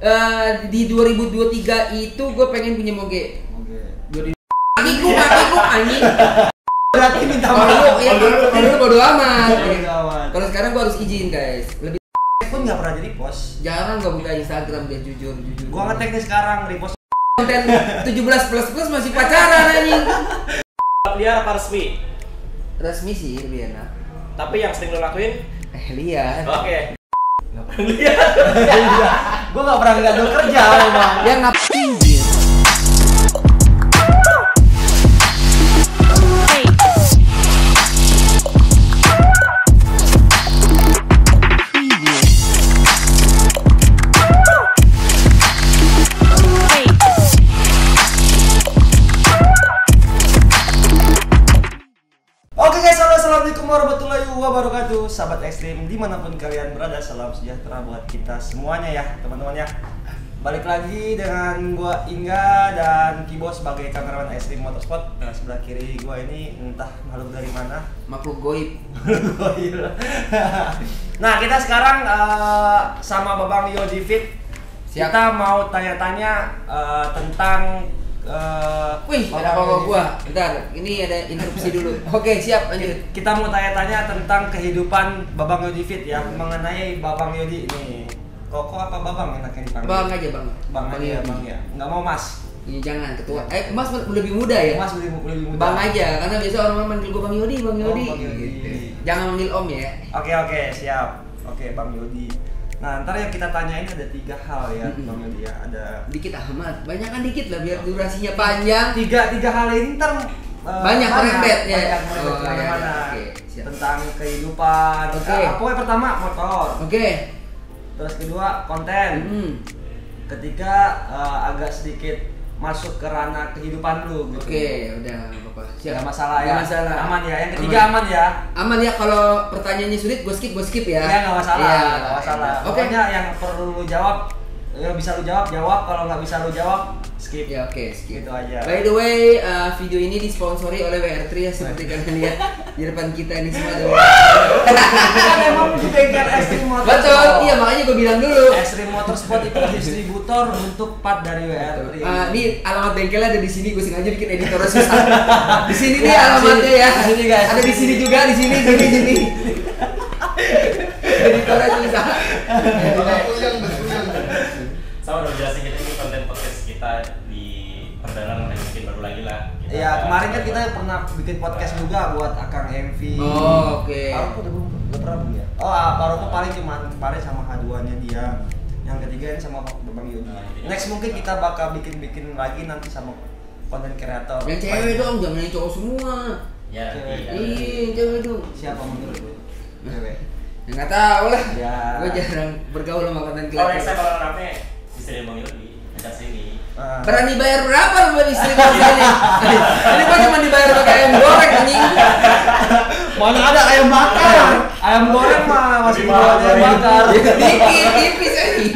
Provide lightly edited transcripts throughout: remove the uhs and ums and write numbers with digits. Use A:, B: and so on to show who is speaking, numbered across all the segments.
A: Di 2023 itu gue pengen punya moge. Kakiku anjing.
B: Berarti minta
A: maaf. Kalau dulu bodo amat. Kalau sekarang gue harus izin guys. Lebih
B: pun nggak pernah jadi post.
A: Jarang gue buka Instagram dia jujur.
B: Gue ngetek nih sekarang repost.
A: Konten 17+ masih pacaran anjing.
C: Liar apa resmi?
A: Resmi sih lebih enak.
C: Tapi yang sering lo lakuin?
A: Liar.
C: Oke. Nggak pernah liar.
B: Gue nggak pernah ngadu kerja memang.
A: Ya ngapain?
B: Assalamualaikum warahmatullahi wabarakatuh. Sahabat ekstrim dimanapun kalian berada, salam sejahtera buat kita semuanya ya teman-teman ya. Balik lagi dengan gua Inga dan Kibo sebagai kameraman ekstrim motorsport. Nah, sebelah kiri gua ini entah makhluk dari mana.
A: Makhluk goib.
B: Nah, kita sekarang sama Babang Yodi Fit. Kita mau tanya-tanya tentang
A: wih, ada apa gua? Bentar, ini ada interupsi dulu. Oke, siap, lanjut.
B: Kita mau tanya-tanya tentang kehidupan Babang Yodi Fit ya, mengenai Babang Yodi ini. Koko apa Babang enaknya dipanggil?
A: Bang aja, Bang.
B: Bang aja ya, Bang ya. Enggak mau Mas.
A: Iya, jangan ketua. Mas lebih muda ya?
B: Mas lebih muda.
A: Bang aja, karena biasa orang manggil gua Bang Yodi, Bang Yodi.
B: Bang Yodi.
A: Jangan manggil Om ya.
B: Oke, siap. Oke, Bang Yodi. Nah, ntar yang kita tanyain ada 3 hal ya, Bang Yodi ya. Ada
A: dikit amat, banyak kan dikit lah biar durasinya panjang.
B: Tiga hal ini ntar
A: banyak merembet ya.
B: Kemana-mana. Tentang kehidupan.
A: Oke.
B: Pokoknya pertama motor.
A: Oke.
B: Terus kedua konten. Ketiga agak sedikit masuk ke ranah kehidupan lu gitu.
A: Oke, udah apa-apa.
B: Siap. Gak masalah ya.
A: Masalah.
B: Aman ya. Yang ketiga aman ya.
A: Aman ya, kalau pertanyaannya sulit gue skip ya.
B: Iya, nggak masalah.
A: Ya,
B: nggak masalah.
A: Oke.
B: Pokoknya yang perlu lu jawab, yang bisa lu jawab, kalau nggak bisa lu jawab, skip.
A: Ya oke, skip.
B: Gitu aja.
A: By the way, video ini disponsori oleh WR3 ya, seperti kalian lihat di depan kita ini semua ada.
B: Kan emang di bengkel Extreme Motorsport.
A: Betul, iya makanya gue bilang dulu.
B: Extreme Motorsport itu distributor untuk part dari WR3.
A: Ini alamat bengkelnya ada di sini, gue sengaja bikin editornya susah. Di sini nih alamatnya ya.
B: Di sini guys.
A: Ada di sini juga, di sini. Editornya susah.
C: Sama udah jelasin kita ini konten podcast kita di perjalanan yang mungkin baru lagi lah.
B: Iya, kemarin kan kita pernah bikin podcast juga buat Akang MV.
A: Oh, oke.
B: Baru udah pernah belum ya? Oh, baru tuh paling cuma kemarin sama haduannya dia. Yang ketiga ini sama Babang Yodi. Next mungkin kita bakal bikin lagi nanti sama konten kreator.
A: Yang cewek dong, jangan yang cowok semua.
C: Ya,
A: Iya, cewek dong.
B: Siapa menurut lu? Cewek.
A: Ya nggak tahu lah.
B: Ya.
A: Gue jarang bergaul sama konten
C: kalau
A: kreator.
C: next time kalau rame istri Bang Yodi ajak sini.
A: Berani bayar berapa lu buat istri gue sini? Ini gue cuma dibayar pakai ayam goreng anjing.
B: Mana ada ayam bakar? Ayam goreng mah masih jual ayam bakar.
A: Dikit, tipis aja.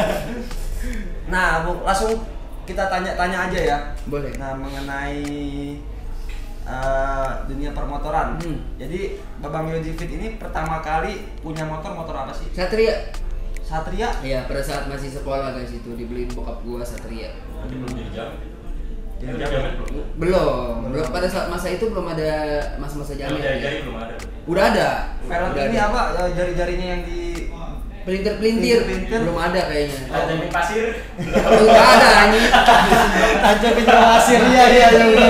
B: Nah, langsung kita tanya aja ya.
A: Boleh.
B: Nah, mengenai dunia permotoran. Jadi Babang Yodi Fit ini pertama kali punya motor apa sih?
A: Satria.
B: Satria?
A: Iya, pada saat masih sekolah guys itu dibeliin bokap gua Satria.
C: Belum jadi jam.
A: Belum pada saat masa itu belum ada masa-masa jamet.
C: Jari belum ada.
A: Udah ada.
B: Velg ini
A: ada.
B: apa? Jari-jarinya yang di
A: Pelintir.
B: Pelintir.
A: Belum ada kayaknya.
C: Tajamin pasir.
A: Enggak ada anjing.
B: tajamin pasir ya.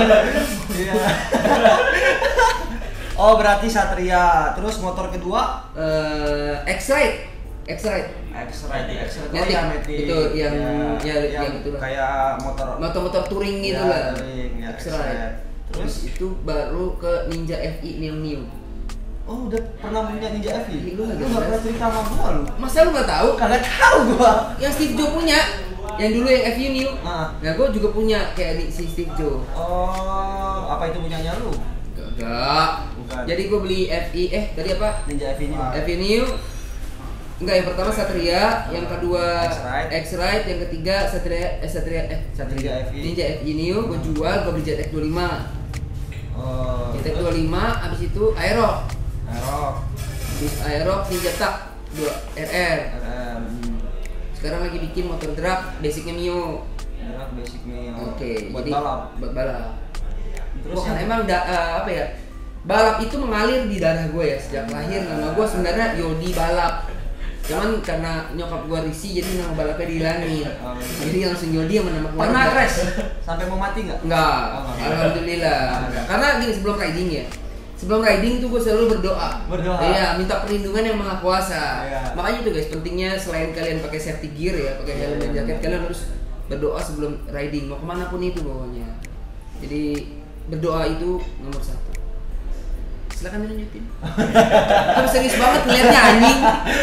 B: Oh, berarti Satria. Terus motor kedua
A: X-Ride.
B: X-Ride.
A: Matic. Itu yang itu lah.
B: Kayak
A: Motor touring gitu lah. X-Ride.
B: Terus
A: itu baru ke Ninja FI New.
B: Oh, udah pernah punya Ninja FI?
A: Lu
B: nggak pernah cerita sama gua lu?
A: Masa lu nggak tahu?
B: Kagak tahu gua.
A: Yang Steve Joe punya, yang dulu yang FI New. Nah, gua juga punya kayak si Steve Joe.
B: Oh, apa itu punyanya lu?
A: Enggak.
B: Bukan.
A: Jadi gua beli FI, tadi apa?
B: Ninja FI New.
A: FI New. Enggak, yang pertama Satria, yang kedua X-Ride, yang ketiga Satria
B: FI.
A: Ninja FI New. Gua jual, gua beli ZX25.
B: Oh.
A: ZX25, abis itu Aerox. Ninja Tak 2 RR. sekarang lagi bikin motor drag basicnya Mio.
B: Drag basic Mio.
A: Oke,
B: Buat
A: jadi
B: balap.
A: buat balap.
B: Terus
A: Gua kan
B: yang-
A: emang apa ya, balap itu mengalir di darah gue ya sejak lahir. Nama gue sebenarnya Yodi Balap, cuman karena nyokap gue risih jadi nama balapnya dihilangin.
B: Oh, iya.
A: Jadi langsung Yodi yang nama keluarga.
B: Pernah crash sampai mau mati nggak?
A: Enggak,
B: Oh, enggak.
A: alhamdulillah.
B: Enggak.
A: Karena gini, sebelum riding ya, sebelum riding tuh gue selalu berdoa. Iya, minta perlindungan yang maha kuasa.
B: Iya.
A: Makanya itu guys, pentingnya selain kalian pakai safety gear ya, pakai helm dan jaket, kalian harus berdoa sebelum riding. Mau kemana pun itu pokoknya. Jadi berdoa itu nomor 1. Silakan dilanjutin. Kamu serius banget ngeliatnya anjing.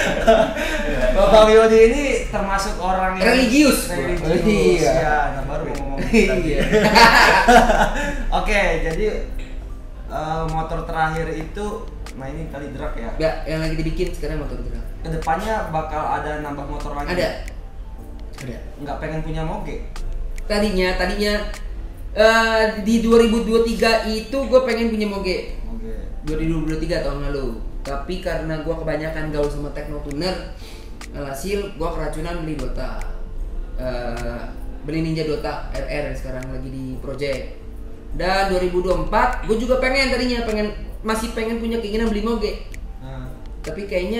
B: Bang Yodi ini termasuk orang yang
A: Religius.
B: Religius.
A: Iya.
B: Ya, nah baru mau ngomong tadi.
A: Iya.
B: Oke, jadi motor terakhir itu, nah ini kali drag ya.
A: Ya, yang lagi dibikin sekarang motor drag.
B: Kedepannya bakal ada nambah motor lagi.
A: Ada.
B: Nggak pengen punya moge.
A: Tadinya di 2023 itu gue pengen punya moge.
B: Moge.
A: 2023 tahun lalu. Tapi karena gue kebanyakan gaul sama techno tuner, alhasil gue keracunan beli Dota. Beli Ninja Dota RR yang sekarang lagi di project. Dan 2024 gue juga masih pengen punya keinginan beli moge.
B: Nah,
A: Tapi kayaknya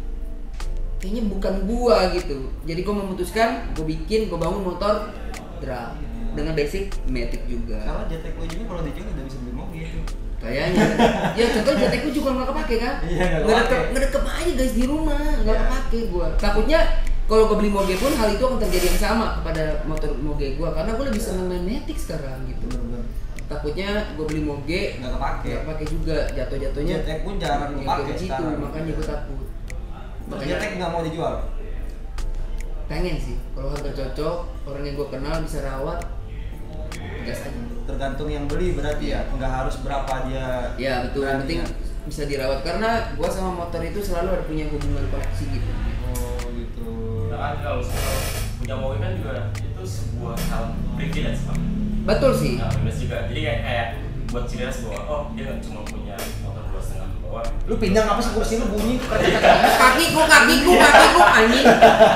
A: bukan gua gitu. Jadi gua memutuskan gue bangun motor drag dengan basic matic juga.
B: karena JTK ini kalau dijual udah bisa beli moge itu.
A: Kayaknya. Ya contoh JTK juga nggak kepake kan?
B: Iya, nggak kepake.
A: Ngedekep aja guys di rumah, nggak
B: Iya.
A: kepake gua. Takutnya kalau gua beli moge pun hal itu akan terjadi yang sama kepada motor moge gua karena gua lebih seneng main matic sekarang gitu.
B: Bener-bener.
A: Takutnya gua beli moge
B: Nggak kepake.
A: nggak kepake juga, jatuhnya
B: JTK pun jarang
A: yang
B: dipakai
A: kayak gitu,
B: sekarang.
A: makanya gua takut.
B: JTK nggak mau dijual.
A: Pengen sih, kalau harga cocok, orang yang gue kenal bisa rawat, gas aja.
B: Tergantung yang beli berarti ya, nggak harus berapa dia.
A: Ya betul, yang penting bisa dirawat karena gue sama motor itu selalu ada punya hubungan koleksi gitu.
B: Oh gitu.
C: Nah kan kalau misalnya punya mobil kan juga itu sebuah hal privilege Pak.
A: Betul sih.
C: Nah, privilege juga. Jadi kayak buat cirias bahwa oh dia nggak cuma punya motor 2,5 bawah.
B: Lu pindang apa sih kursi lu bunyi tuh
A: Kakiku anjing.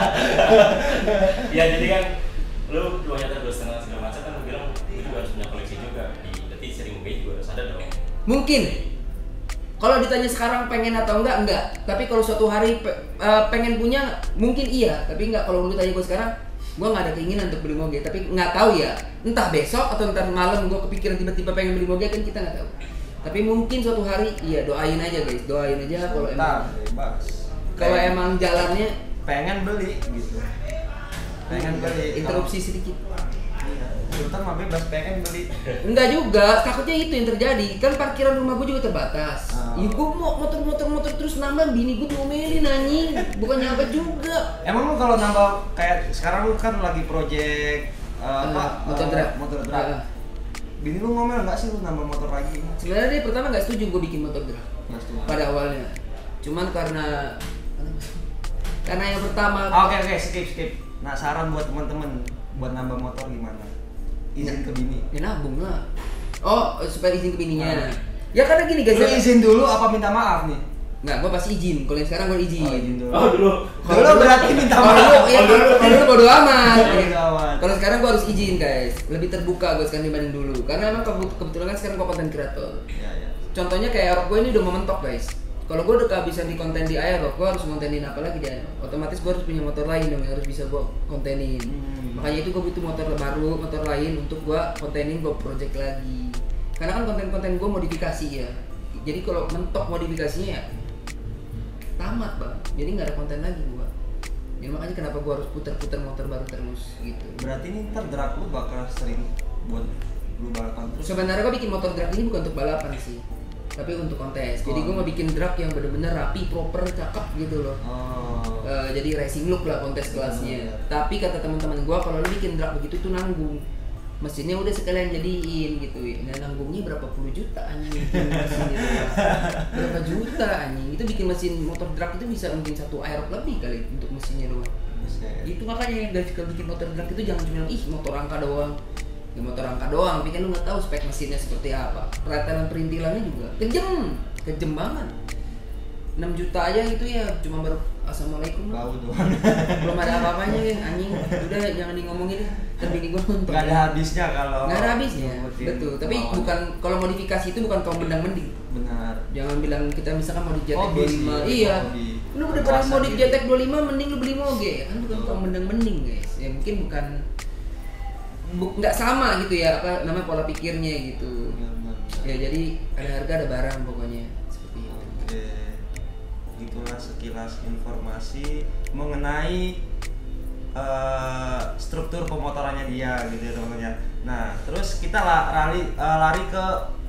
C: Ya jadi kan lu dua nyata 2,5 segala macam kan lu bilang lu juga harus punya koleksi juga. Berarti sering mobil juga harus ada dong.
A: Mungkin. Kalau ditanya sekarang pengen atau enggak. Tapi kalau suatu hari pengen punya, mungkin iya. Tapi enggak, kalau lu tanya gue sekarang, gue nggak ada keinginan untuk beli moge. Tapi nggak tahu ya, entah besok atau ntar malam gue kepikiran tiba-tiba pengen beli moge kan kita nggak tahu. Tapi mungkin suatu hari, iya doain aja guys, doain aja kalau emang
B: bebas.
A: emang jalannya.
B: Pengen beli gitu. Pengen beli.
A: Interupsi sedikit.
B: Terutama bebas pengen beli.
A: Enggak juga, takutnya itu yang terjadi. Kan parkiran rumah gue juga terbatas.
B: Oh.
A: Ya gue mau motor terus nambah, bini gue ngomelin anjing. Bukannya apa juga.
B: Emang lu kalau nambah kayak sekarang lu kan lagi project
A: Motor drag.
B: Motor drag. Bini lu ngomel nggak sih lu nambah motor lagi?
A: Sebenarnya dia pertama nggak setuju gue bikin motor drag
B: Nggak setuju.
A: pada awalnya. Cuman karena yang pertama.
B: Oke, skip. Nah, saran buat teman-teman buat nambah motor gimana? Izin ke bini.
A: Ya nabung lah. Oh, supaya izin ke bininya. Ya karena gini guys.
B: Lu izin dulu apa minta maaf nih?
A: Nggak, gue pasti izin. Kalau yang sekarang gue izin.
B: Oh, izin dulu.
C: Oh dulu.
B: Dulu berarti minta
A: Kalau
B: maaf.
A: dulu, ya kalau dulu bodo amat.
B: Bodo amat.
A: Kalau sekarang gue harus izin guys. Lebih terbuka gue sekarang dibanding dulu. Karena emang kebetulan kan sekarang gue konten kreator.
B: Ya.
A: Contohnya kayak Aerox gue ini udah mau mentok guys. Kalau gue udah kehabisan di konten di Aerox, gue harus kontenin apa lagi dia? Otomatis gue harus punya motor lain dong yang harus bisa gue kontenin. Makanya itu gue butuh motor baru, motor lain untuk gue kontenin gue project lagi. Karena kan konten-konten gue modifikasi ya. Jadi kalau mentok modifikasinya ya tamat bang. Jadi nggak ada konten lagi gue. Jadi makanya kenapa gue harus putar-putar motor baru terus gitu.
B: Berarti ini ntar drag lu bakal sering buat lu balapan terus.
A: Sebenarnya gue bikin motor drag ini bukan untuk balapan sih, tapi untuk kontes. Jadi gue mau bikin drag yang bener-bener rapi, proper, cakep gitu loh.
B: Oh.
A: Jadi racing look lah kontes kelasnya. Tapi kata teman-teman gue kalau lu bikin drag begitu tuh nanggung. Mesinnya udah sekalian jadiin gitu. Nah nanggungnya berapa puluh juta anjing bikin mesin itu. Berapa juta anjing. Itu bikin mesin motor drag itu bisa mungkin 1 Aerox lebih kali untuk mesinnya doang. Itu makanya guys kalau bikin motor drag itu jangan cuma ih motor angka doang. Ya motor angka doang, tapi kan lu nggak tahu spek mesinnya seperti apa. Peralatan perintilannya juga kejem banget. 6 juta aja itu ya cuma baru assalamualaikum
B: bau doang.
A: belum ada apa-apanya kan anjing, udah jangan ngomongin deh, ntar bini gue nonton.
B: Nggak ada habisnya kalau
A: Nggak ada habisnya,
B: ngikutin
A: betul. Tapi
B: lawan.
A: bukan, kalau modifikasi itu bukan kaum mendang-mending.
B: Benar.
A: Jangan bilang kita misalkan mau di JTEK
B: Hobi
A: 25,
B: sih,
A: iya.
B: hobi.
A: Lu daripada
B: Puasa
A: mau di
B: gitu.
A: JTEK 25 mending lu beli moge, kan bukan
B: Betul.
A: kaum mendang-mending guys. Ya mungkin bukan nggak sama gitu ya, apa namanya pola pikirnya gitu.
B: Benar.
A: Ya jadi ada harga ada barang pokoknya seperti itu.
B: Oke, itulah sekilas informasi mengenai struktur pemotorannya dia gitu ya teman-teman. Nah, terus kita lari ke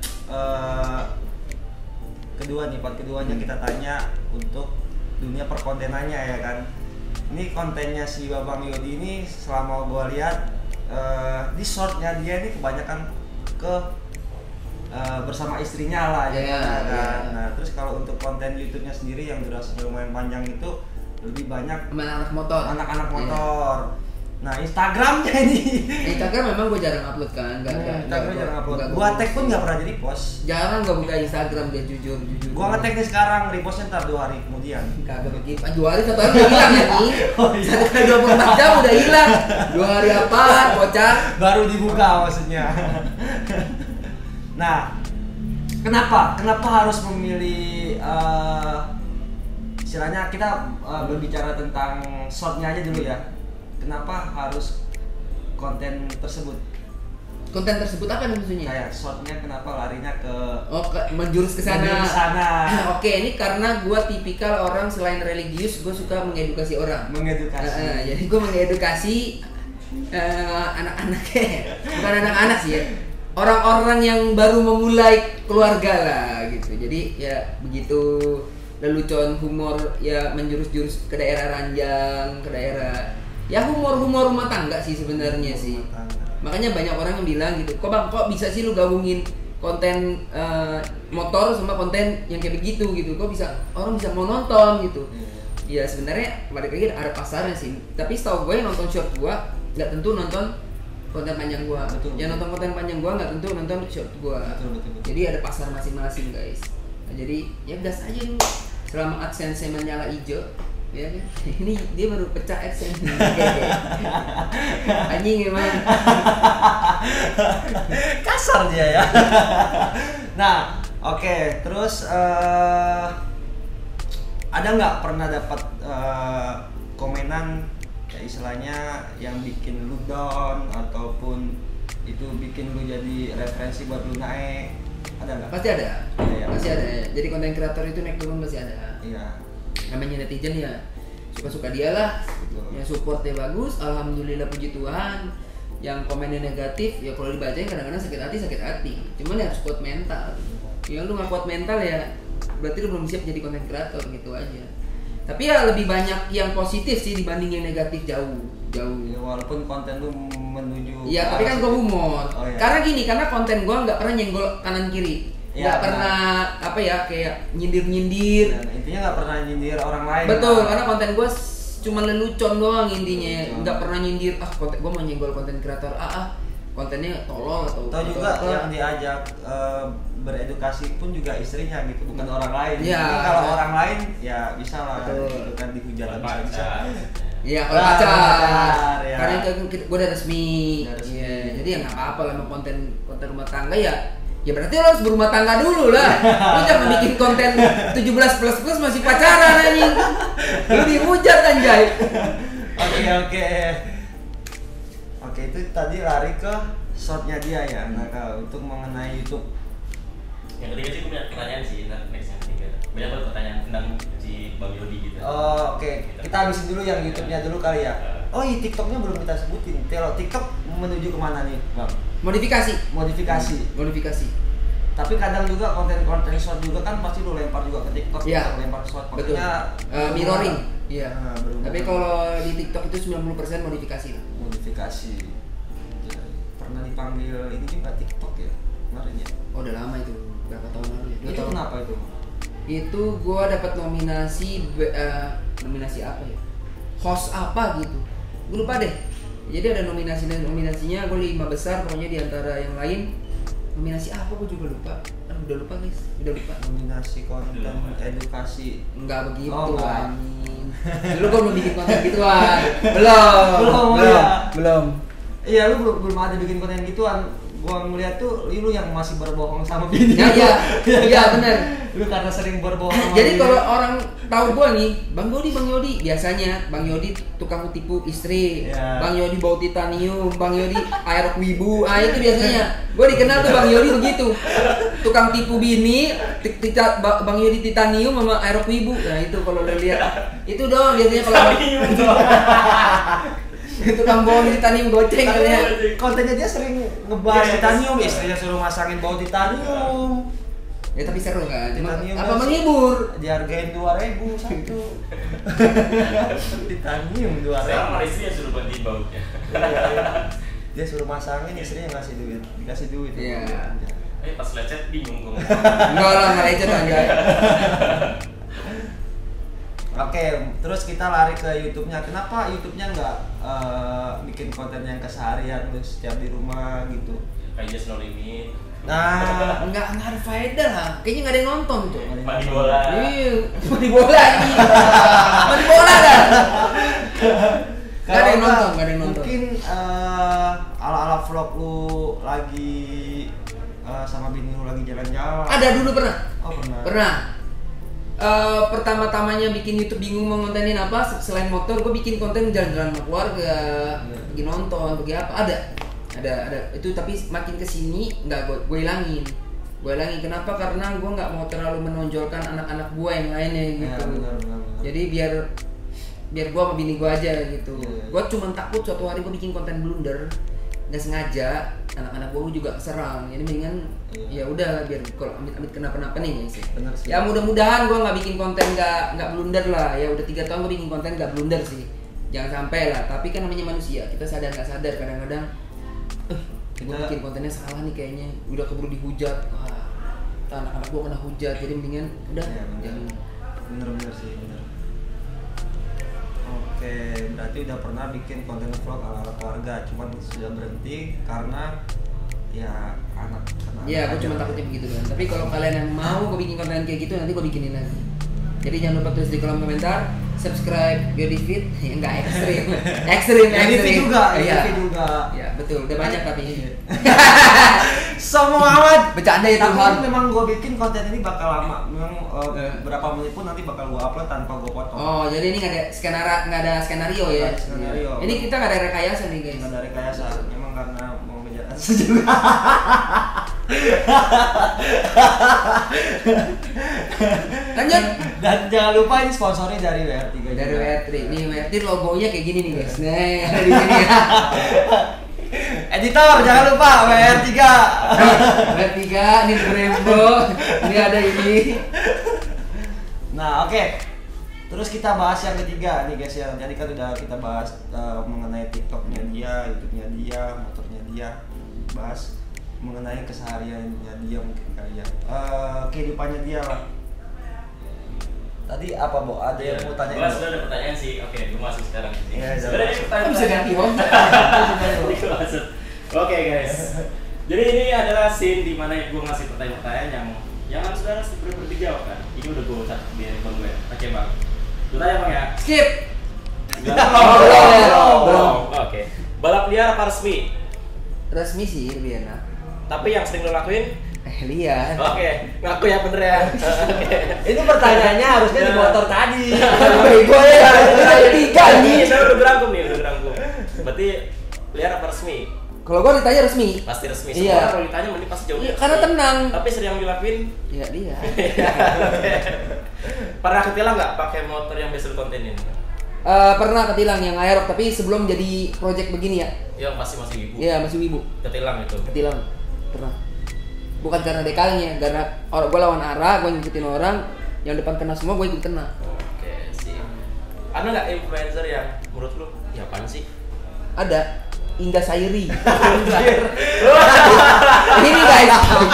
B: part keduanya kita tanya untuk dunia perkontenannya ya kan. Ini kontennya si Babang Yodi ini selama gua lihat di shortnya dia ini kebanyakan ke bersama istrinya lah ya kan.
A: Iya.
B: Nah, terus kalau untuk konten YouTube-nya sendiri yang durasinya lumayan panjang itu lebih banyak
A: Anak-anak motor.
B: anak-anak
A: Iya.
B: motor. Nah, Instagramnya ini.
A: Instagram memang gue jarang upload kan,
B: Instagram jarang upload. Gua tag pun nggak pernah jadi post.
A: Jarang gue buka Instagram dia jujur.
B: Gua nge-tag nih sekarang, repostnya ntar 2 hari kemudian.
A: Kagak begitu. 2 hari 1 hari udah hilang ya nih.
B: Oh, iya.
A: 24 jam udah hilang. 2 hari apaan, bocah?
B: Baru dibuka maksudnya. Nah, kenapa harus memilih istilahnya kita berbicara tentang shortnya aja dulu ya. Kenapa harus konten tersebut?
A: Konten tersebut apa nih maksudnya?
B: Kayak shortnya kenapa larinya ke
A: Menjurus ke sana.
B: menjurus sana.
A: Oke, ini karena gue tipikal orang selain religius, gue suka mengedukasi orang.
B: Mengedukasi.
A: Jadi gue mengedukasi anak-anaknya, bukan anak-anak sih ya, orang-orang yang baru memulai keluarga lah gitu. Jadi ya begitu lelucon humor ya menjurus-jurus ke daerah ranjang, ke daerah ya humor rumah tangga sih sebenarnya sih. Makanya banyak orang yang bilang gitu, kok bisa sih lu gabungin konten motor sama konten yang kayak begitu gitu, kok bisa orang bisa mau nonton gitu. Ya sebenarnya balik lagi ada pasarnya sih, tapi setahu gue yang nonton short gue nggak tentu nonton konten panjang gue. Yang nonton konten panjang gue nggak tentu nonton short gue.
B: Betul.
A: Jadi ada pasar masing-masing guys. Nah, jadi ya gas aja dulu selama AdSense menyala hijau. Ya kan? Ini dia baru pecah AdSense. Anjing emang.
B: Kasar dia ya. Nah, oke. Terus ada nggak pernah dapat komenan ya istilahnya yang bikin lu down ataupun itu bikin lu jadi referensi buat lu naik? Ada nggak?
A: Pasti ada.
B: Iya.
A: Pasti ada. Jadi konten kreator itu naik turun pasti ada.
B: Iya.
A: Namanya netizen ya suka-suka dia lah.
B: Betul.
A: Yang supportnya bagus, alhamdulillah puji Tuhan. Yang komennya negatif ya kalau dibacain kadang-kadang sakit hati. Cuman ya harus kuat mental. Ya lu nggak kuat mental ya berarti lu belum siap jadi konten kreator gitu aja. Tapi ya lebih banyak yang positif sih dibanding yang negatif jauh.
B: Ya, walaupun konten lu menuju
A: Iya, tapi kan gua humor.
B: Oh, iya.
A: Karena konten gua nggak pernah nyenggol kanan kiri.
B: Iya,
A: Nggak
B: benar.
A: pernah apa ya kayak nyindir.
B: Dan intinya nggak pernah nyindir orang lain.
A: Betul,
B: lah.
A: karena konten gue cuma lelucon doang intinya,
B: Lelucon.
A: nggak pernah nyindir. Konten gue mau nyenggol konten kreator kontennya tolol atau
B: juga
A: apa.
B: yang diajak beredukasi pun juga istrinya gitu, bukan orang lain.
A: Iya.
B: Jadi kalau orang lain ya bisa lah,
A: Betul.
B: gitu kan dihujat bisa.
C: Pacar.
A: Iya, kalau
B: Pacar,
A: pacar,
B: ya.
A: karena itu gue udah resmi.
B: Udah resmi.
A: Iya, jadi ya nggak apa-apa lah sama konten rumah tangga ya. Ya berarti lo harus berumah tangga dulu lah. Lo jangan bikin konten 17+ masih pacaran anjing. Lo dihujat anjay.
B: Oke, itu tadi lari ke shortnya dia ya. Nah, kalau untuk mengenai YouTube.
C: Yang ketiga sih gue punya pertanyaan sih, next yang ketiga. Banyak banget pertanyaan tentang si Bang Yodi gitu.
B: Oh, oke. Kita habisin dulu yang YouTube-nya dulu kali ya. Oh iya, TikTok-nya belum kita sebutin. Kalau TikTok menuju kemana nih, Bang? Modifikasi. Tapi kadang juga konten-konten short juga kan pasti lu lempar juga ke TikTok,
A: Iya.
B: lempar short.
A: Betul.
B: Makanya
A: Mirroring. Iya.
B: berhubungan.
A: Tapi kalau di TikTok itu 90% modifikasi.
B: Modifikasi. Pernah dipanggil ini juga TikTok ya kemarin ya.
A: Oh, udah lama itu. Berapa tahun lalu ya? 2
B: Itu
A: tahun.
B: kenapa itu?
A: Itu gua dapat nominasi nominasi apa ya? Host apa gitu. Gue lupa deh. Jadi ada nominasinya, gue 5 besar pokoknya di antara yang lain. Nominasi apa gue juga lupa. Udah lupa guys, udah lupa.
B: Nominasi konten edukasi.
A: Enggak begitu
B: Oh, enggak.
A: anjing. Dulu gue belum bikin konten gituan. Belum.
B: Iya, lu belum ada bikin konten gituan. Gua ngeliat tuh lu yang masih berbohong sama bini.
A: Iya benar.
B: Lu karena sering berbohong. Sama
A: Jadi
B: bini.
A: kalau orang tahu gua nih, Bang Yodi biasanya Bang Yodi tukang tipu istri,
B: Ya.
A: Bang Yodi bau titanium, Bang Yodi aerok wibu. Ah itu biasanya. Gua dikenal tuh Bang Yodi begitu. Tukang tipu bini, Bang Yodi titanium sama aerok wibu. Nah itu kalau lo lihat. Itu doang biasanya kalau tukang bau titanium goceng katanya.
B: Kontennya dia sering ngebahas titanium, istrinya suruh masangin bau titanium.
A: Ya tapi seru kan.
B: Titanium
A: Apa
B: kan
A: menghibur?
B: dihargain 2.000 satu. Titanium 2.000.
C: Sekarang malah istrinya suruh gantiin bautnya.
B: Iya. Dia suruh masangin, istrinya ngasih duit, dikasih duit.
A: Iya.
C: Pas lecet bingung gue.
A: Enggak lah, nggak lecet aja.
B: Oke, terus kita lari ke YouTube-nya. Kenapa YouTube-nya nggak bikin konten yang keseharian lu setiap di rumah gitu?
C: Kayak Just No Limit.
B: Nah,
A: Enggak ada faedah lah. Kayaknya nggak ada yang nonton tuh.
C: Mandi bola.
A: Iya, mandi bola ini. Mandi bola dah. Nggak ada yang nonton.
B: Mungkin ala-ala vlog lu lagi sama bini lu lagi jalan-jalan.
A: Ada dulu pernah.
B: Oh,
A: Pernah. Pertama-tamanya bikin YouTube bingung mau ngontenin apa selain motor, gue bikin konten jalan-jalan sama keluarga, pergi nonton, pergi apa, ada itu. Tapi makin kesini nggak gue hilangin. Kenapa? Karena gue nggak mau terlalu menonjolkan anak-anak gue yang lainnya gitu.
B: benar.
A: Jadi biar gue sama bini gue aja gitu.
B: Iya.
A: Gue cuma takut suatu hari gue bikin konten blunder nggak sengaja, anak-anak gue juga serang. Jadi mendingan ya udah biar kalau amit-amit kenapa-napa nih guys.
B: Benar sih.
A: Ya mudah-mudahan gue nggak bikin konten nggak blunder lah. Ya udah 3 tahun gue bikin konten nggak blunder sih. Jangan sampai lah. Tapi kan namanya manusia, kita sadar nggak sadar kadang-kadang. Gue bikin kontennya salah nih kayaknya. Udah keburu dihujat. Wah, anak-anak gue kena hujat. Jadi mendingan udah
B: Ya,
A: jangan.
B: bener sih, bener. Oke, berarti udah pernah bikin konten vlog ala keluarga, cuman sudah berhenti karena ya anak.
A: Iya, gue cuma takutnya begitu kan. Tapi kalau kalian yang mau gue bikin konten kayak gitu, nanti gue bikinin lagi. Jadi jangan lupa tulis di kolom komentar, subscribe Yodi Fit. Ya, enggak ekstrim.
B: Yodi juga.
A: Iya, betul. Udah banyak tapi.
B: Semua amat.
A: Bercanda itu
B: Tapi
A: Hon.
B: memang gue bikin konten ini bakal lama. Memang berapa menit pun nanti bakal gue upload tanpa gue potong.
A: Oh, jadi ini nggak ada skenario ya?
B: Nggak ada skenario.
A: Ini kita nggak ada rekayasa nih guys.
B: Nggak ada rekayasa, memang karena mau mengejar juga.
A: Lanjut.
B: Dan jangan lupa ini sponsornya dari WR3.
A: Dari WR3. Nih WR3 logonya kayak gini nih guys. Nih ada di sini ya.
B: Editor jangan lupa WR3.
A: WR3 nih Brembo. Ini ada ini.
B: Nah, oke. Terus kita bahas yang ketiga nih guys ya. Jadi kan udah kita bahas mengenai TikToknya dia, YouTube-nya dia, motornya dia. Bahas mengenai kesehariannya dia mungkin kali ya. Kehidupannya dia lah. Tadi apa, Bo? Ada yang mau tanya?
C: Gua sudah ada pertanyaan sih. Oke, gua masuk sekarang.
B: Iya,
C: Sebenarnya ini
A: Kan bisa ganti Hon.
C: Gua masuk. Oke guys. Jadi ini adalah scene di mana gua ngasih pertanyaan-pertanyaan yang harus saudara berjawab kan. Ini udah gua catat di handphone gue. Oke, Bang. Lu tanya, Bang ya?
A: Skip.
C: Belum. Oke. Balap liar apa resmi?
A: Resmi sih lebih enak.
C: Tapi yang sering lo lakuin?
A: Lihat.
C: Oke, ngaku ya bener ya. Oke.
B: Ini pertanyaannya harusnya di motor tadi.
A: Bego ya. Ini ada 3 nih.
C: Ini saya udah berangkum. Berarti liar apa resmi?
A: Kalau gua ditanya resmi.
C: Pasti resmi.
A: Iya.
C: Semua kalau ditanya mending pasti jawab.
A: Iya, karena tenang.
C: Tapi sering yang dilakuin?
A: Iya dia.
C: Pernah ketilang nggak pakai motor yang biasa lu kontenin?
A: Pernah ketilang yang aerok tapi sebelum jadi project begini ya.
C: Yang pasti masih ibu.
A: Iya masih wibu.
C: Ketilang itu.
A: Ketilang pernah. Bukan karena dekalnya, karena gue lawan arah, gue ngikutin orang, yang depan kena semua, gue ikut kena.
C: Oke sih. Ada nggak influencer yang menurut lu ya apaan sih?
A: Ada Indah Sairi. Ini guys.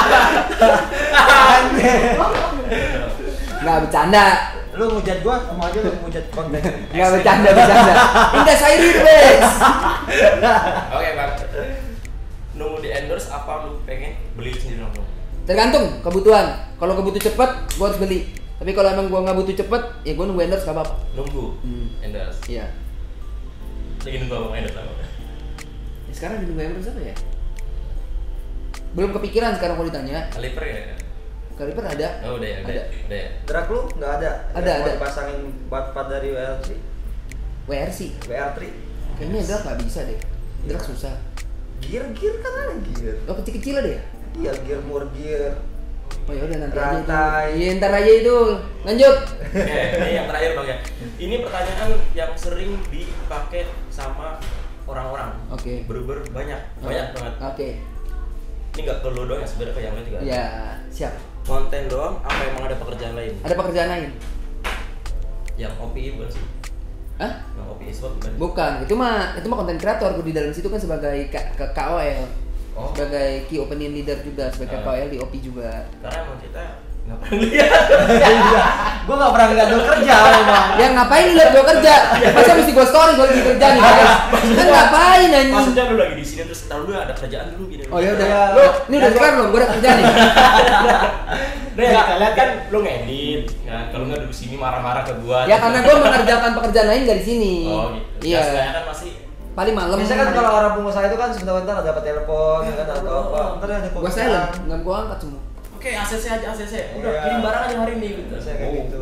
A: Nggak bercanda.
B: Lu ngujat gua, sama aja lu ngujat konten.
A: Nggak bercanda. Indah Sairi guys.
C: Oke Bang. Nunggu di endorse apa lu pengen beli sendiri langsung?
A: Tergantung kebutuhan. Kalau kebutuhan cepat, gue harus beli. Tapi kalau emang gue nggak butuh cepet, ya gue nunggu endorse gak apa-apa.
C: Nunggu endorse.
A: Iya.
C: Lagi nunggu abang endorse apa?
A: Ya, sekarang di nunggu endorse apa ya? Belum kepikiran sekarang kalau ditanya.
C: Kaliper ya?
A: Kaliper ada.
C: Oh udah ya,
A: Ada.
C: udah ya.
B: Drag lu nggak ada?
A: Ada,
B: Yang mau
A: ada.
B: dipasangin part dari WR3?
A: WRC.
B: WR3?
A: Kayaknya drag nggak bisa deh. Drag susah.
B: Gear kan ada gear.
A: Oh kecil-kecil ada ya?
B: Iya, gear more gear.
A: Oh ya udah nanti
B: Rantai.
A: aja itu. Iya ntar aja itu. Lanjut.
C: Oke, ini yang terakhir bang ya. Ini pertanyaan yang sering dipakai sama orang-orang.
A: Oke.
C: Berber banyak banget.
A: Oke.
C: Ini nggak ke lo doang ya, sebenarnya ke yang lain juga. ada.
A: Ya siap.
C: Konten doang, apa emang ada pekerjaan lain?
A: Ada pekerjaan lain?
C: Yang OPI bukan sih?
A: Hah?
C: Yang OPI spot bukan?
A: Bukan. Itu mah konten kreator. Gue di dalam situ kan sebagai KOL.
C: Oh.
A: Sebagai key opinion leader juga, sebagai KOL di OP juga.
C: Karena emang kita nggak pernah lihat.
B: Gue nggak pernah ngeliat lu kerja memang.
A: Ya ngapain lu liat gue kerja? Masa mesti gue story gue lagi kerja nih guys? Kan ngapain anjing?
C: Maksudnya lu lagi di sini terus tahu lu ada kerjaan dulu gini.
A: Oh ya udah.
B: Ya.
A: Lu ini udah sekarang belum? Gue udah kerja nih.
C: Nah, kita lihat kan lu ngedit, kan? Kalau nggak duduk sini marah-marah ke gua.
A: Ya karena gue mengerjakan pekerjaan lain dari sini.
C: Oh gitu.
A: Iya.
C: Biasanya kan masih
A: Paling malam.
B: Biasanya kan kalau orang pengusaha itu kan sebentar-bentar dapat telepon, ya kan atau apa. Ntar ada
A: gue silent, nggak gue angkat semua.
C: oke, ACC aja ACC. Udah
B: Iya.
C: kirim barang aja hari ini gitu.
B: Biasanya kayak gitu.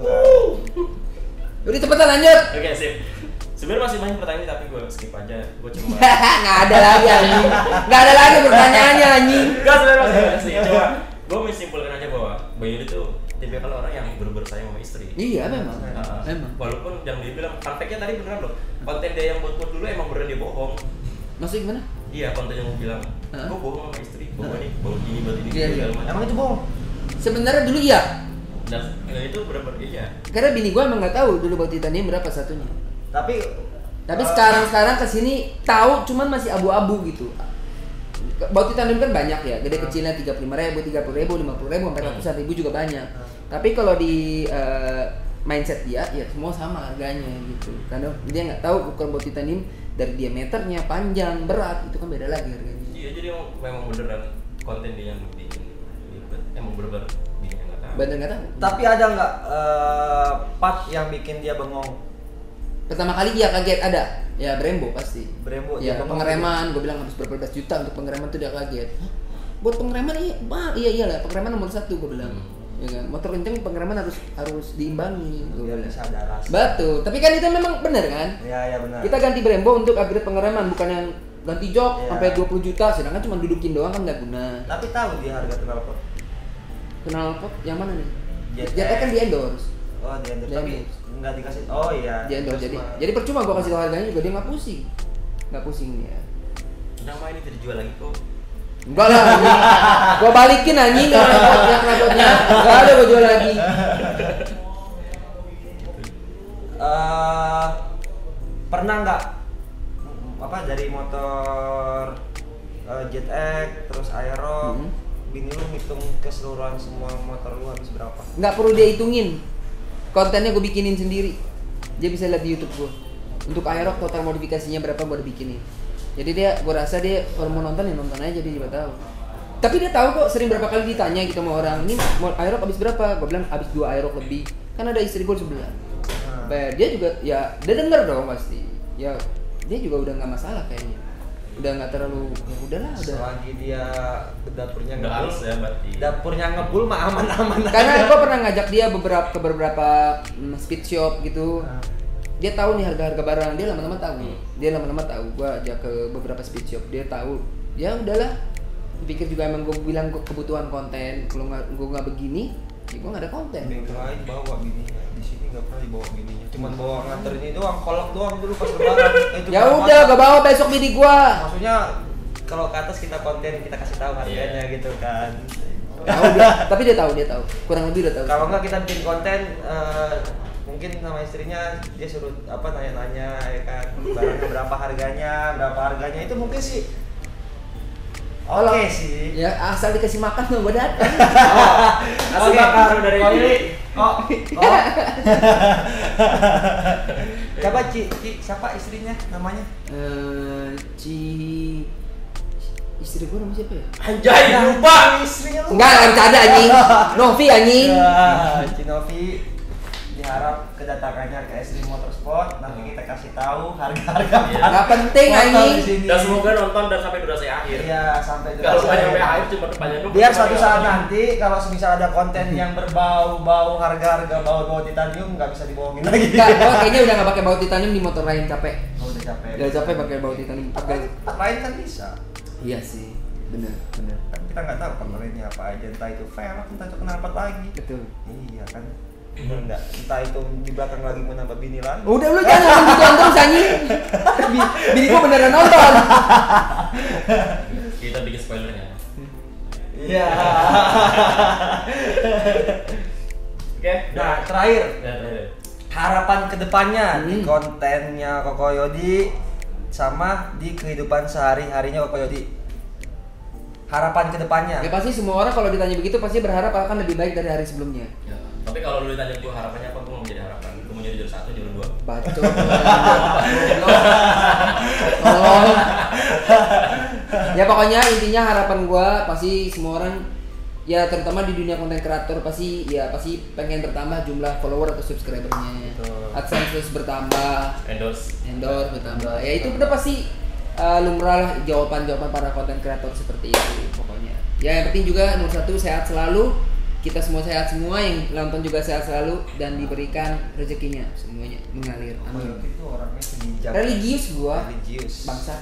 A: Udah cepetan lanjut.
C: Oke, sip. Sebenarnya masih banyak pertanyaan tapi gue skip aja. Gue cuma
A: Nggak ada lagi anjing. Nggak ada lagi pertanyaannya anjing.
C: Enggak, sebenarnya masih coba gue menyimpulkan aja bahwa Bayu itu tipikal orang yang bener-bener sayang sama istri.
A: Iya memang.
C: Nah,
A: Memang.
C: walaupun yang dia bilang fun fact-nya tadi beneran loh. Konten dia yang buat dulu emang beneran dia bohong.
A: Maksudnya gimana?
C: Iya, konten yang mau bilang,
A: Hah?
C: gue bohong sama istri, bohong ini, bohong ini, buat ini,
A: Iya, iya.
C: segala macam.
B: Emang itu bohong?
A: Sebenarnya dulu iya.
C: Dan itu bener-bener iya.
A: Karena bini gue emang nggak tahu dulu buat titanium berapa satunya.
B: Tapi
A: Sekarang kesini tahu, cuman masih abu-abu gitu. Baut titanium kan banyak ya, gede kecilnya 35.000, 30.000, 50.000, sampai ratusan ribu juga banyak. Tapi kalau di mindset dia, ya semua sama harganya gitu. Karena dia nggak tahu ukuran baut titanium dari diameternya, panjang, berat, itu kan beda lagi harganya.
C: Iya, jadi memang beneran konten dia yang bikin ribet. Emang bener-bener dia nggak tahu.
A: Bener nggak tahu.
B: tapi ada nggak part yang bikin dia bengong?
A: Pertama kali dia kaget ada, ya Brembo pasti.
B: Brembo,
A: Ya
B: dia
A: pengereman, gue bilang habis berapa belas juta untuk pengereman tuh dia kaget. Hah? Buat pengereman iya lah, pengereman nomor 1 gue bilang. Ya kan, motor kenceng pengereman harus diimbangi. Gue
B: Biar
A: bilang.
B: bisa ada rasa.
A: Betul, tapi kan itu memang benar kan?
B: Iya benar.
A: Kita ganti Brembo untuk upgrade pengereman, bukan yang ganti jok
B: Iya.
A: sampai 20 juta, sedangkan cuma dudukin doang kan nggak guna.
B: Tapi tahu dia harga knalpot.
A: Knalpot yang mana nih?
B: Jet
A: Jet
B: X.
A: kan di endorse.
B: Oh dia
A: Di
B: tapi
A: endorse.
B: nggak dikasih. Oh iya.
A: Di endorse
B: Terus
A: jadi percuma gua kasih tau harganya juga dia nggak pusing. Nggak pusing dia.
C: Nama ini tidak dijual lagi kok.
A: Enggak lah, anjing. Gua balikin anjing yang knalpotnya. Enggak ada gua jual lagi.
B: Pernah nggak apa dari motor Jet X terus Aero bini lu ngitung keseluruhan semua motor lu habis berapa?
A: Nggak perlu dia hitungin. Kontennya gue bikinin sendiri. Dia bisa lihat di YouTube gue. Untuk Aerox total modifikasinya berapa gue udah bikinin. Jadi gue rasa dia kalau mau nonton ya nonton aja, dia juga tahu. Tapi dia tahu kok, sering berapa kali ditanya gitu sama orang, ini Aerox habis berapa? Gue bilang habis 2 Aerox lebih. Kan ada istri gue sebelah. Dia juga ya dia denger dong pasti. Ya dia juga udah nggak masalah kayaknya. Udah nggak terlalu ya udahlah udah.
B: Selagi dia dapurnya
C: Nggak
B: ngebul,
C: harus ya berarti.
B: dapurnya ngebul mah aman-aman.
A: Karena gue pernah ngajak dia ke beberapa speed shop gitu. Dia tahu nih harga-harga barang, dia lama-lama tahu. Dia lama-lama tahu. Gue ajak ke beberapa speed shop, dia tahu. Ya udahlah. Dipikir juga emang gue bilang kebutuhan konten. Kalau gue nggak begini, ya gue nggak ada konten.
B: Minggu lain bawa bininya, di sini nggak pernah dibawa bininya. Cuman bawa nganterin ini doang, kolak doang dulu pas lebaran. Itu
A: Ya
B: berapa?
A: udah, gak bawa besok bini gue.
B: Maksudnya kalau ke atas kita konten kita kasih tahu harganya gitu kan.
A: Tahu tapi dia tahu, kurang lebih udah tahu.
B: Kalau nggak kita bikin konten, mungkin sama istrinya dia suruh apa nanya-nanya ya kan barangnya berapa harganya itu mungkin sih. Oke sih.
A: Ya asal dikasih makan tuh gue datang.
C: Asal bakar dari ini.
B: Oh. Siapa siapa istrinya namanya?
A: Istri gue namanya siapa ya?
C: Anjay, lupa.
B: Istrinya lu.
A: Enggak, bercanda anjing. Novi anjing.
B: Cinovi. kedatangannya ke Extreme Motorsport. Nanti kita kasih tahu harga-harga.
A: Nggak penting
B: motor
A: anjing.
B: di sini.
C: Dan semoga nonton dan sampai durasi akhir.
B: Iya, sampai
C: Kalau
B: durasi
C: nggak
B: akhir.
C: sampai akhir cuma depannya doang.
B: Biar suatu saat nanti kalau semisal ada konten yang berbau-bau harga-harga bau-bau titanium nggak bisa dibohongin lagi.
A: Enggak, gua kayaknya udah nggak pakai baut titanium di motor lain, capek.
B: Oh, udah capek.
A: Udah capek pakai baut titanium.
B: Tempat lain kan bisa.
A: Iya sih, bener.
B: Kan kita nggak tahu komponennya apa aja, entah itu velg, entah itu knalpot lagi.
A: Betul.
B: Iya kan. Enggak, entah itu di belakang lagi mau nambah bini lagi.
A: Udah lu jangan gituan terus anjing. Bini gua beneran nonton.
C: Kita bikin spoilernya.
B: Iya.
C: Oke.
B: Nah, terakhir
C: Ya, terakhir.
B: harapan kedepannya di
A: Hmm.
B: kontennya Koko Yodi sama di kehidupan sehari-harinya Koko Yodi. Harapan kedepannya.
A: Ya pasti semua orang kalau ditanya begitu pasti berharap akan lebih baik dari hari sebelumnya.
C: Ya. Tapi kalau lu ditanya gua harapannya apa, gua mau menjadi harapan. Gua mau jadi juara 1, juara 2.
A: Bacot. Oh. Ya pokoknya intinya harapan gua pasti semua orang ya terutama di dunia konten kreator pasti pengen bertambah jumlah follower atau subscribernya.
B: Betul.
A: AdSense terus bertambah,
C: Endorse.
A: bertambah. Ya itu udah pasti lumrah lah jawaban-jawaban para konten kreator seperti itu pokoknya. Ya yang penting juga nomor satu sehat selalu. Kita semua sehat semua, yang nonton juga sehat selalu dan diberikan rezekinya semuanya mengalir.
B: Koko
A: Amin.
B: Yodi itu orangnya bijak.
A: Religius gua.
B: Religius.
A: Bangsa.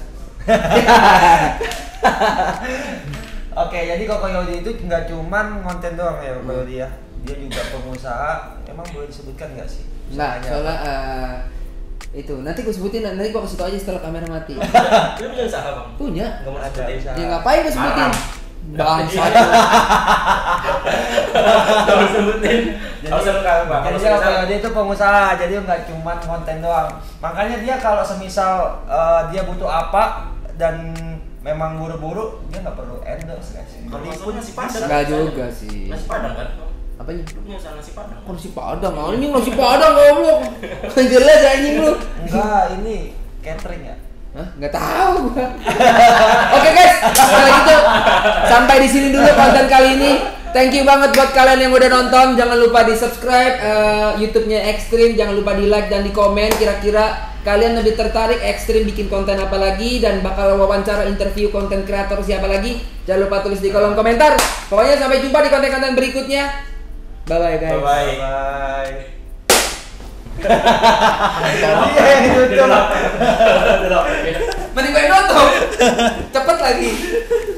B: Oke, jadi Koko Yodi itu nggak cuman konten doang ya Koko Yodi ya. Dia juga pengusaha. Emang boleh disebutkan nggak sih?
A: Enggak,
B: Usahanya
A: soalnya
B: apa?
A: itu nanti gue sebutin, nanti gue kasih tau aja setelah kamera mati.
C: Lu punya usaha, Bang?
A: Punya.
C: Enggak mau
B: Ada
C: sebutin.
B: usaha.
A: Ya ngapain gue sebutin?
C: Haram.
A: Bangsa.
C: Kalau sebutin. Kalau sebutin, Bang. Kalau
B: Jadi Koko
C: semisal
B: Yodi itu pengusaha, jadi nggak cuman konten doang. Makanya dia kalau semisal dia butuh apa dan memang buru-buru, dia nggak perlu endorse guys.
C: Kalau
B: Beli
C: masalah
B: pun
C: nasi
B: bisa.
C: padang.
A: Enggak juga sih.
C: nasi padang kan?
A: Apanya?
C: Lu punya usaha nasi padang.
A: Oh, nasi padang, ini nasi padang goblok. Jelas anjing lu.
B: Enggak, ini catering ya.
A: Hah? Nggak tahu gua. Oke guys, kalau gitu sampai di sini dulu konten kali ini. Thank you banget buat kalian yang udah nonton. Jangan lupa di subscribe YouTube-nya Extreme. Jangan lupa di like dan di komen. Kira-kira kalian lebih tertarik Extreme bikin konten apa lagi dan bakal wawancara interview konten kreator siapa lagi? Jangan lupa tulis di kolom komentar. Pokoknya sampai jumpa di konten-konten berikutnya. Bye bye guys.
C: Bye-bye.
B: Bye.
C: Iya,
B: itu
C: Mending gue nonton.
A: Cepet lagi.